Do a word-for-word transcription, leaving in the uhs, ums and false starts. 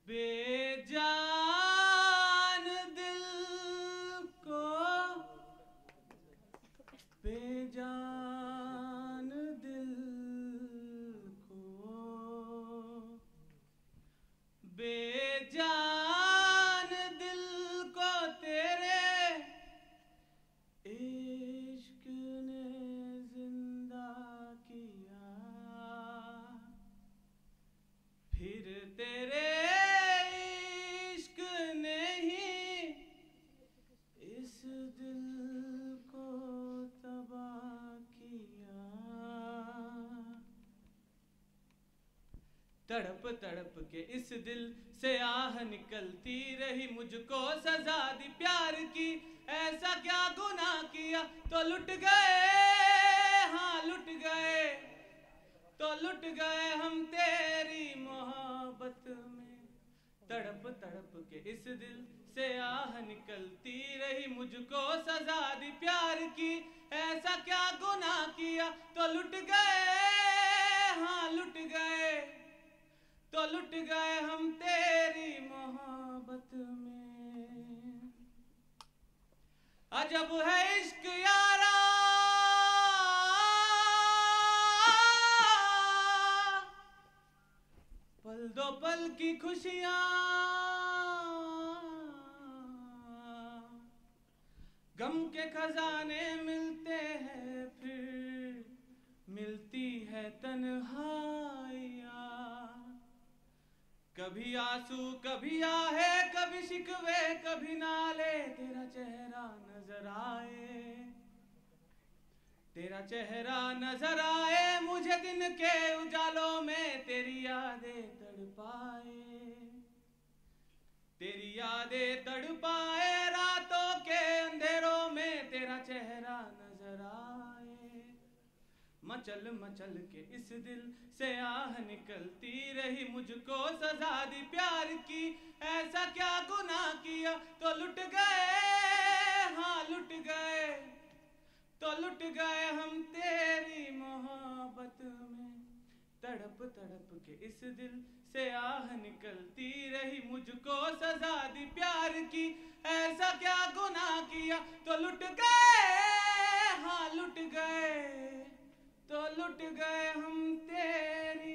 बेजान दिल को बेजान दिल को बेजान दिल को तेरे इश्क ने जिंदा किया, फिर तेरे इश्क ने ही इस दिल को तबाह किया। तड़प तड़प के इस दिल से आह निकलती रही, मुझको सजा दी प्यार की, ऐसा क्या गुनाह किया तो लुट गए, हाँ लुट गए, तो लुट गए हम तेरी मोहब्बत में। तड़प तड़प के इस दिल से आह निकलती रही, मुझको सजा दी प्यार की, ऐसा क्या गुनाह किया तो लुट गए, हाँ लुट गए, तो लुट गए हम तेरी मोहब्बत में। अजब है इश्क यारा, पल दो पल की खुशियां, गम के खजाने मिलते हैं, फिर मिलती है तन्हाइयां। कभी आंसू कभी आहे, कभी शिकवे कभी नाले, तेरा चेहरा नजर आए, तेरा चेहरा नजर आए, मुझे दिन के उजालों में तेरी यादें तड़पाए, तेरी यादें तड़पाए, रातों के अंधेरों में तेरा चेहरा नजर आए। मचल मचल के इस दिल से आह निकलती रही, मुझको सजा दी प्यार की, ऐसा क्या गुनाह किया तो लुट गए, हाँ लुट गए, तो लुट गए हम तेरी मोहब्बत में। तड़प तड़प के इस दिल से आह निकलती रही, मुझको सजा दी प्यार की, ऐसा क्या गुनाह किया तो लुट गए, हाँ लुट गए, तो लुट गए हम तेरी